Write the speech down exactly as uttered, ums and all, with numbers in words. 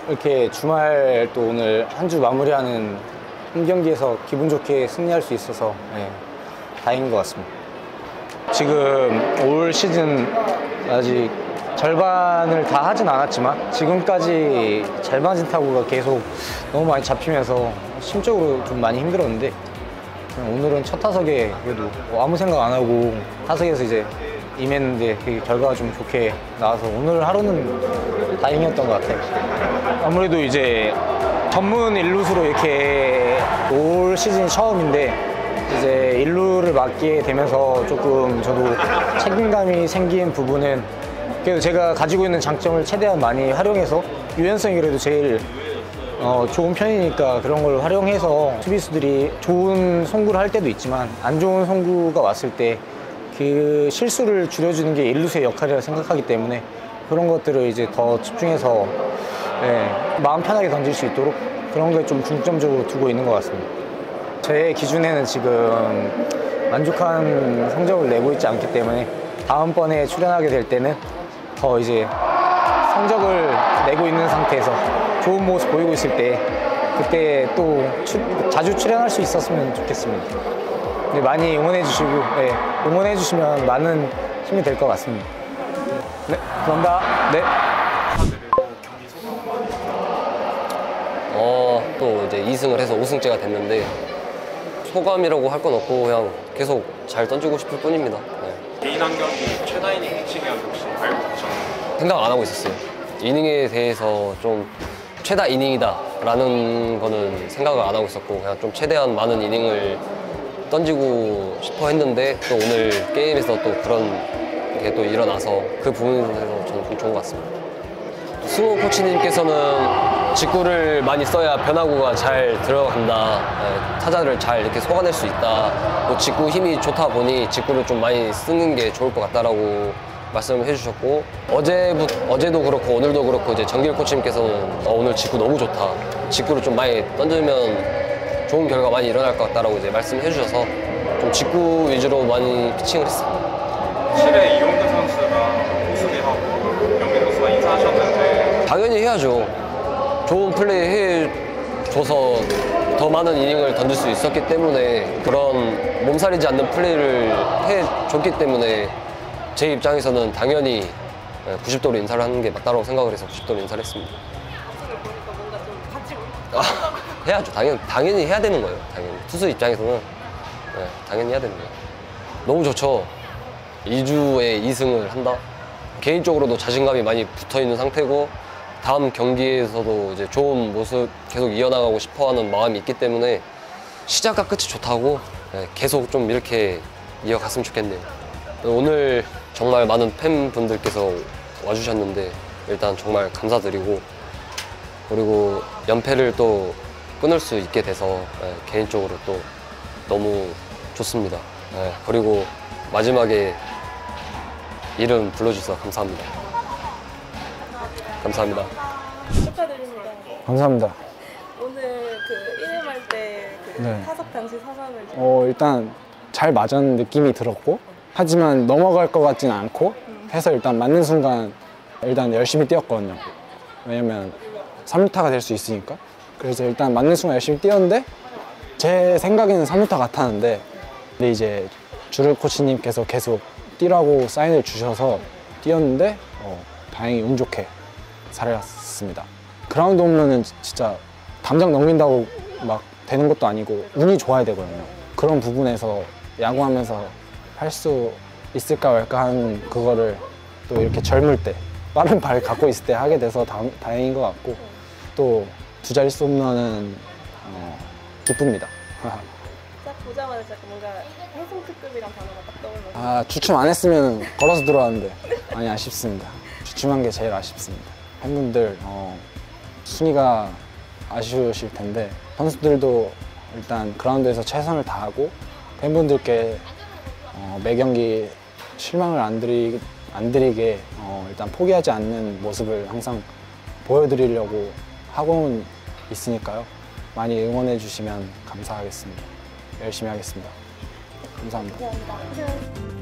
이렇게 주말 또 오늘 한 주 마무리하는 한 경기에서 기분 좋게 승리할 수 있어서 네, 다행인 것 같습니다. 지금 올 시즌 아직 절반을 다 하진 않았지만 지금까지 잘맞은 타구가 계속 너무 많이 잡히면서 심적으로 좀 많이 힘들었는데 오늘은 첫 타석에 그래도 뭐 아무 생각 안 하고 타석에서 이제 임했는데 그 결과가 좀 좋게 나와서 오늘 하루는 다행이었던 것 같아요. 아무래도 이제 전문 일루수로 이렇게 올 시즌이 처음인데 이제 일루를 맡게 되면서 조금 저도 책임감이 생긴 부분은 그래도 제가 가지고 있는 장점을 최대한 많이 활용해서 유연성이 그래도 제일 어, 좋은 편이니까 그런 걸 활용해서 수비수들이 좋은 송구를 할 때도 있지만 안 좋은 송구가 왔을 때 그 실수를 줄여주는 게 일루수의 역할이라 생각하기 때문에 그런 것들을 이제 더 집중해서 네, 마음 편하게 던질 수 있도록 그런 걸 좀 중점적으로 두고 있는 것 같습니다. 제 기준에는 지금 만족한 성적을 내고 있지 않기 때문에 다음번에 출연하게 될 때는 더 이제 성적을 내고 있는 상태에서 좋은 모습 보이고 있을 때 그때 또 추, 자주 출연할 수 있었으면 좋겠습니다. 네, 많이 응원해 주시고 네, 응원해 주시면 많은 힘이 될 것 같습니다. 네, 감사합니다. 네. 어, 또 이제 이 승을 해서 오 승째가 됐는데 소감이라고 할 건 없고 그냥 계속 잘 던지고 싶을 뿐입니다. 네. 개인 한 경기 최다 이닝 피칭이라도 혹시 알고 계셨나요? 생각 안 하고 있었어요. 이닝에 대해서 좀 최다 이닝이다 라는 거는 생각을 안 하고 있었고 그냥 좀 최대한 많은 이닝을 던지고 싶어 했는데 또 오늘 게임에서 또 그런 게 또 일어나서 그 부분에서 저는 좀 좋은 것 같습니다. 승호 코치님께서는 직구를 많이 써야 변화구가 잘 들어간다, 타자를 잘 이렇게 속아낼 수 있다, 또 직구 힘이 좋다 보니 직구를 좀 많이 쓰는 게 좋을 것 같다라고 말씀을 해주셨고 어제부, 어제도 그렇고 오늘도 그렇고 이제 정길 코치님께서는 어, 오늘 직구 너무 좋다, 직구를 좀 많이 던지면 좋은 결과 많이 일어날 것 같다라고 이제 말씀을 해주셔서 좀 직구 위주로 많이 피칭을 했습니다. 실에 이용대 선수가 오수비하고 영민 선수가 인사하셨는데 당연히 해야죠. 좋은 플레이 해줘서 더 많은 이닝을 던질 수 있었기 때문에 그런 몸살이지 않는 플레이를 해줬기 때문에 제 입장에서는 당연히 구십 도로 인사를 하는 게 맞다고 생각을 해서 구십 도로 인사를 했습니다. 아, 해야죠. 당연, 당연히 해야 되는 거예요. 당연히. 투수 입장에서는 네, 당연히 해야 되는 거예요. 너무 좋죠. 이 주에 이 승을 한다? 개인적으로도 자신감이 많이 붙어있는 상태고 다음 경기에서도 이제 좋은 모습 계속 이어나가고 싶어하는 마음이 있기 때문에 시작과 끝이 좋다고 네, 계속 좀 이렇게 이어갔으면 좋겠네요. 오늘 정말 많은 팬분들께서 와주셨는데 일단 정말 감사드리고 그리고 연패를 또 끊을 수 있게 돼서 네, 개인적으로 또 너무 좋습니다. 네, 그리고 마지막에 이름 불러주셔서 감사합니다. 감사합니다. 축하드립니다. 감사합니다. 오늘 그 일 회 말 때 그 네. 타석 당시 소감을 좀. 어, 일단 잘 맞은 느낌이 들었고 하지만 넘어갈 것 같진 않고 해서 일단 맞는 순간 일단 열심히 뛰었거든요. 왜냐면 삼 루타가 될 수 있으니까. 그래서 일단 맞는 순간 열심히 뛰었는데 제 생각에는 삼 루타 같았는데 근데 이제 주루 코치님께서 계속 뛰라고 사인을 주셔서 뛰었는데 어, 다행히 운 좋게 살았습니다. 그라운드 홈런은 진짜 당장 넘긴다고 막 되는 것도 아니고 운이 좋아야 되거든요. 그런 부분에서 야구하면서 할 수 있을까 말까 하는 그거를 또 이렇게 젊을 때 빠른 발 갖고 있을 때 하게 돼서 다, 다행인 것 같고 또 두 자릿수 홈런은 어, 기쁩니다. 딱 보자마자 약간 뭔가 해성 특급이란 단어가 딱 떠올라서. 아, 주춤 안 했으면 걸어서 들어왔는데 많이 아쉽습니다. 주춤한 게 제일 아쉽습니다. 팬분들 어, 순위가 아쉬우실 텐데 선수들도 일단 그라운드에서 최선을 다하고 팬분들께 어, 매 경기 실망을 안, 드리, 안 드리게 어, 일단 포기하지 않는 모습을 항상 보여드리려고 하고는 있으니까요. 많이 응원해 주시면 감사하겠습니다. 열심히 하겠습니다. 감사합니다. 감사합니다.